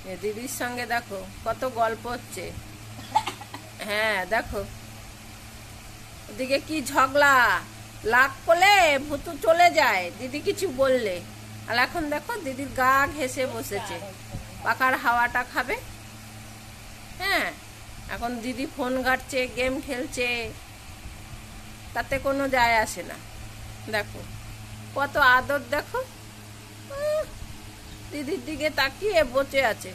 দিদির সঙ্গে দেখো কত গল্প হচ্ছে। হ্যাঁ দেখো ওদিকে কি ঝগড়া, লাগ করলে ভুতু চলে যায় দিদি কিছু বললে, আর এখন দেখো দিদির গা ঘেঁষে বসেছে, পাখার হাওয়াটা খাবে। হ্যাঁ এখন দিদি ফোন ঘাটছে, গেম খেলছে, তাতে কোনো যায় আসে না। দেখো কত আদর, দেখো দিদির দিকে তাকিয়ে বসে আছে।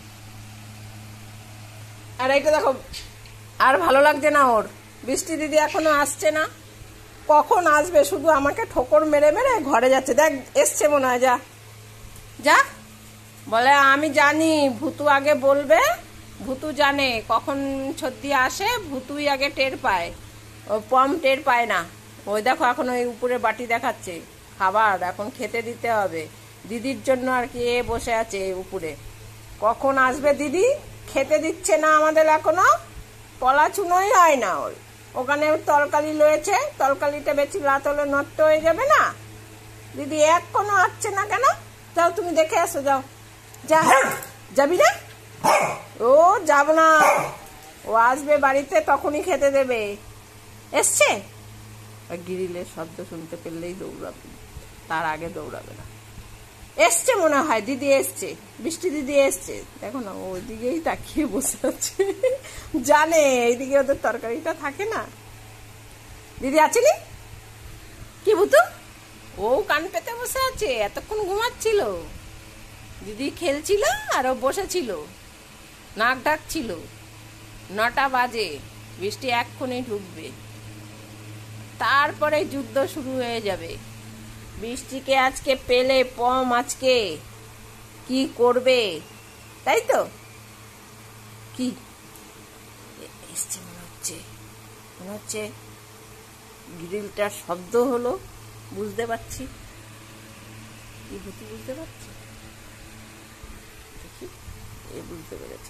আর এইটা দেখো, আর ভালো লাগছে না ওর। বৃষ্টি দিদি এখনো আসছে না, কখন আসবে, শুধু আমাকে ঠোকর মেরে মেরে ঘরে যাচ্ছে। দেখ এসছে মনে হয়, যা যা। বলে আমি জানি ভুতু আগে বলবে, ভুতু জানে কখন সর্দি আসে, ভুতুই আগে টের পায়, ও পম টের পায় না। ওই দেখো এখন ওই উপরে বাটি দেখাচ্ছে খাবার, এখন খেতে দিতে হবে দিদির জন্য আর কি। এ বসে আছে উপরে, কখন আসবে দিদি, খেতে দিচ্ছে না আমাদের এখনো, পলা চুনোই হয় না ওর। ওখানে তরকারি রয়েছে, তরকারিটা বেশি রাত হলে নষ্ট হয়ে যাবে না। দিদি এখনো আসছে না কেন? যাও তুমি দেখে আসো, যাও। যা, যাবি না? ও যাব না, ও আসবে বাড়িতে তখনই খেতে দেবে। এসছে, গ্রিলের শব্দ শুনতে পেলেই দৌড়াবে, তার আগে দৌড়াবে না। এসছে মনে হয়, দিদি এসছে, বৃষ্টি দিদি এসছে। দেখো না ওইদিকেই তাকিয়ে বসে আছে, জানে এইদিকে ওদের তরকারিটা থাকে না। দিদি আছেনি কি ভুতু? ও কান পেতে বসে আছে, এতক্ষণ ঘুমাচ্ছিল, দিদি খেলছিল আর ও বসেছিল, নাক ডাকছিল। 9টা বাজে, বৃষ্টি এক্ষুনি ঢুকবে, তারপরে যুদ্ধ শুরু হয়ে যাবে। বৃষ্টিকে আজকে পেলে পম আজকে কি করবে, তাই তো? কি এসছে মনে হচ্ছে গ্রিলটার শব্দ হলো, বুঝতে পারছি কি ভূতি, বুঝতে পারছি, দেখি এ বুঝতে পেরেছে।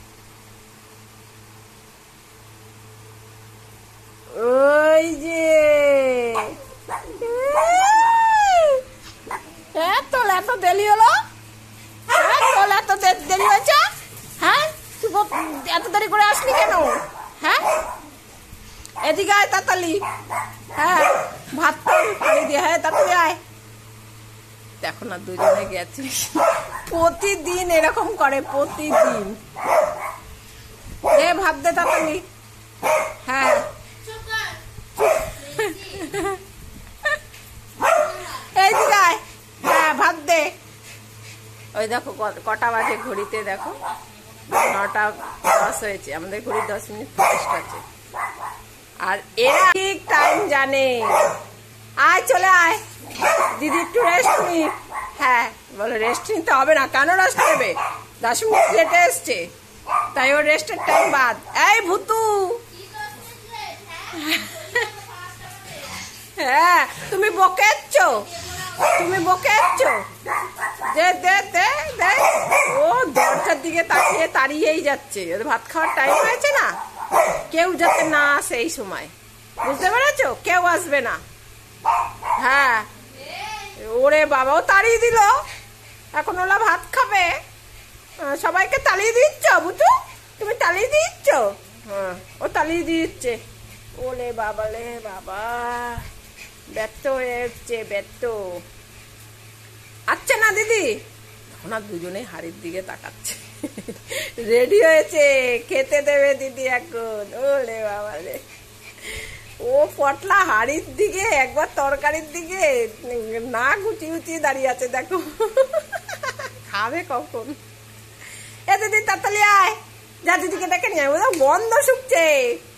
ওই যে তোর এত দেরি হলো, তোর এত দেরি হয়েছে? হ্যাঁ তুই এত দেরি করে আসলি কেন? হ্যাঁ এদিকে আয় তাড়াতাড়ি, হ্যাঁ ভাত পানি দিয়ে, হ্যাঁ তাড়াতাড়ি আয়। দেখো না দুজনে গেছে, প্রতিদিন এরকম করে, প্রতিদিন। ভাত দে তাড়াতাড়ি, হ্যাঁ এইদিকে আয়, হ্যাঁ ভাত দে। ওই দেখো কটা বাজে ঘড়িতে, দেখো 9টা 10 হয়েছে, আমাদের ঘড়ি 10 মিনিট 25 আছে। আর এরা ঠিক টাইম জানে। আয় চলে আয়, দিদি একটু রেস্ট নি। হ্যাঁ বলো রেস্ট নিতে হবে না, কেন রেস্ট নেবে? 10 মিনিট লেটে এসছে, তাই ওর রেস্টের টাইম বাদ। এই ভুতু, হ্যাঁ তুমি বকে এসছ, তুমি বকে এসছ। দে দে দে দে, ও দরজার দিকে তাকিয়ে তাড়িয়েই যাচ্ছে। ভাত খাওয়ার টাইম হয়েছে না, কেউ যাতে না আসে এই সময়, বুঝতে পেরেছো? কেউ আসবে না। হ্যাঁ ওরে বাবাও তাড়িয়ে দিল, এখন ওরা ভাত খাবে, সবাইকে তাড়িয়ে দিচ্ছ বুঝু, তুমি তাড়িয়ে দিচ্ছ। হ্যাঁ ও তাড়িয়ে দিচ্ছে। ওলে বাবা লে বাবা, ব্যর্থ হয়ে যাচ্ছে, ব্যর্থ। আচ্ছা না দিদি, ওনার দুজনে হাড়ির দিকে তাকাচ্ছে, রেডি হয়েছে, খেতে দেবে দিদি এখন। ওলে বাবা রে, ও পটলা হাড়ির দিকে, একবার তরকারির দিকে না গুটি গুটি দাঁড়িয়ে আছে, দেখো খাবে কখন। এ দিদি তাড়াতাড়ি আয়, যা দিদিকে ডেকে নিয়ে আয়। ওরা গন্ধ শুকছে,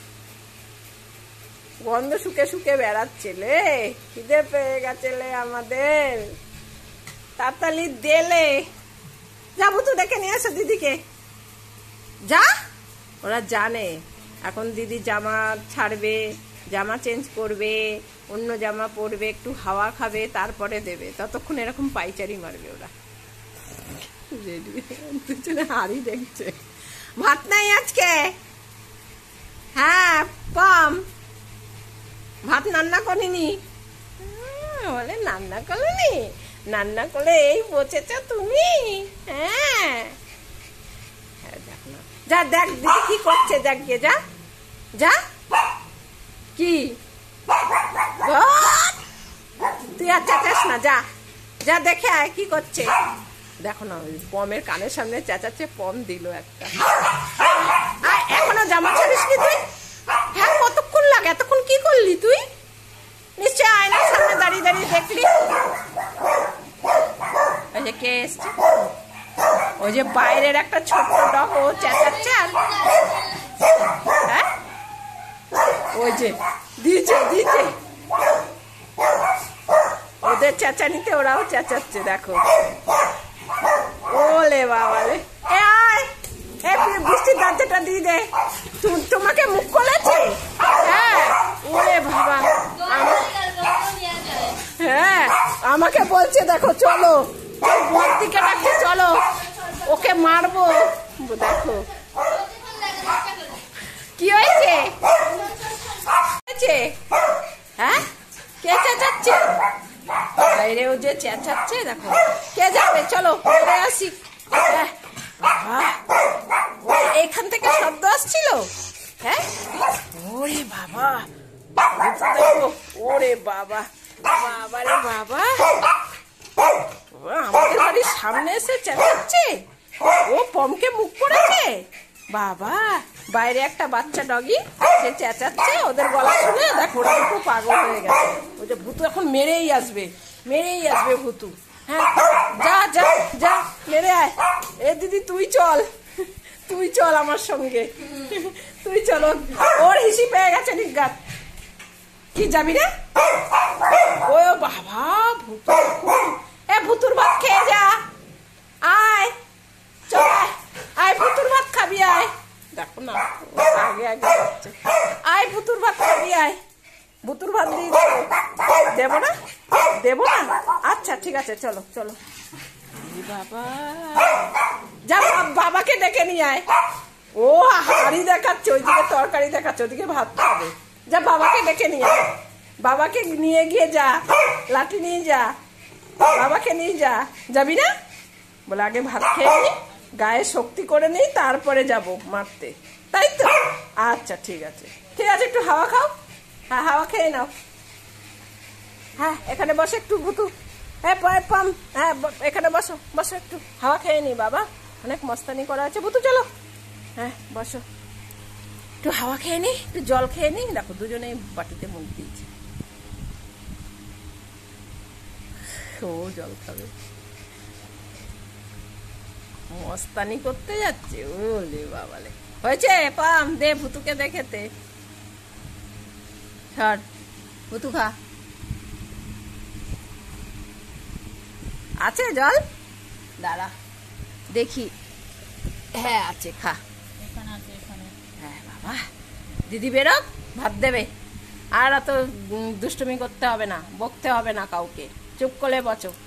গন্ধ শুকে শুকে বেড়াচ্ছে লে, খিদে পেয়ে গেছে লে আমাদের, তাড়াতাড়ি দেলে। যাবো তো ডেকে নিয়ে আসো দিদিকে, যা। ওরা জানে এখন দিদি জামা ছাড়বে, জামা চেঞ্জ করবে, অন্য জামা পরবে, একটু হাওয়া খাবে, তারপরে দেবে। ততক্ষণ এরকম পাইচারি মারবে ওরা। রেডি হাড়ি দেখছে, ভাত নাই আজকে। হ্যাঁ কম ভাত রান্না করিনি, বলে রান্না করনি, রান্না করে এই বসেছ তুমি। হ্যাঁ যা দেখ দিদি কি করছে, দেখ গিয়ে যা যা। কি তুই আর চেঁচাস না, যা যা দেখে আয় কি করছে। দেখো না পমের কানের সামনে চেঁচাচ্ছে, পম দিল একটা। এখনো জামা ছাড়িসনি তুই? হ্যাঁ কতক্ষণ লাগে, এতক্ষণ কি করলি তুই? নিশ্চয় আয়নার সামনে দাঁড়িয়ে দাঁড়িয়ে দেখলি। ওই যে কে এসছে, ওই যে বাইরের একটা ছোট্ট ডগ, ও চেঁচাচ্ছে। আর হ্যাঁ ওই যে দিয়েছে দিয়েছে, ওদের চেঁচানিতে ওরাও চেঁচাচ্ছে। দেখো ওলে বাবালে, এ আয় এ বৃষ্টির দরজাটা দিয়ে দে। তোমাকে মুখ করেছে? হ্যাঁ ওরে বাবা, হ্যাঁ আমাকে বলছে দেখো চলো, বর দিকে ডাকছে চলো, ওকে মারবো। দেখো কি হয়েছে, হ্যাঁ কে চেঁচাচ্ছে বাইরে? ও যে চেঁচাচ্ছে দেখো, কে যাবে চলো ঘুরে আসি। এখান থেকে শব্দ আসছিল। হ্যাঁ ওরে বাবা, দেখো ওরে বাবা, বাবা রে বাবা, আমাদের বাড়ির সামনে এসে চেঁচাচ্ছে। ও পমকে মুখ করেছে। বাবা বাইরে একটা বাচ্চা ডগি, সে চেঁচাচ্ছে, ওদের গলা শুনে দেখো ওরা একটু পাগল হয়ে গেছে। ওই যে ভুতু এখন মেরেই আসবে, মেরেই আসবে ভুতু। হ্যাঁ যা যা যা মেরে আয়। এ দিদি তুই চল, তুই চল আমার সঙ্গে, তুই চলো। ওর হিসি পেয়ে গেছে নিজ্ঞাত। কি যাবি রে? ও বাবা ভুতু, এ ভুতুর ভাত খেয়ে যা, আয় চল আয়, ভুতুর ভাত খাবি আয়। দেখো না আগে আগে আয়, ভুতুর ভাত খাবি আয়। ভুতুর ভাত দিয়ে দেবো না, দেবো না? আচ্ছা ঠিক আছে চলো চলো। বাবা যা বাবাকে ডেকে নিয়ে আয়। ও হাড়ি দেখাচ্ছে, ওইদিকে তরকারি দেখাচ্ছে, ওইদিকে ভাত খাবে। যা বাবাকে ডেকে নিয়ে আয়, বাবাকে নিয়ে গিয়ে যা, লাঠি নিয়ে যা, বাবাকে নিয়ে যা। যাবি না? বলে আগে ভাত খেয়ে নি, গায়ে শক্তি করে নিই, তারপরে যাব মারতে, তাই তো? আচ্ছা ঠিক আছে ঠিক আছে, একটু হাওয়া খাও। হ্যাঁ হাওয়া খেয়ে নাও। হ্যাঁ এখানে বসে একটু ভুতু, হ্যাঁ পাম, হ্যাঁ এখানে বসো বসো, একটু হাওয়া খেয়ে নি। বাবা অনেক মস্তানি করা আছে, ভুতু চলো। হ্যাঁ বসো, একটু হাওয়া খেয়ে নি, একটু জল খেয়ে নি। দেখো দুজনেই বাটিতে মুখ দিয়েছে, ও জল খাবে। মস্তানি করতে যাচ্ছে, ওলে বাবালে। হয়েছে পাম, দে ভুতুকে দেখেতে। ছাড় ভুতু খা। আছে জল? দাঁড়া দেখি, হ্যাঁ আছে, খা। হ্যাঁ বাবা, দিদি বেরোক ভাত দেবে। আর অত দুষ্টুমি করতে হবে না, বকতে হবে না কাউকে, চুপ করে বসো।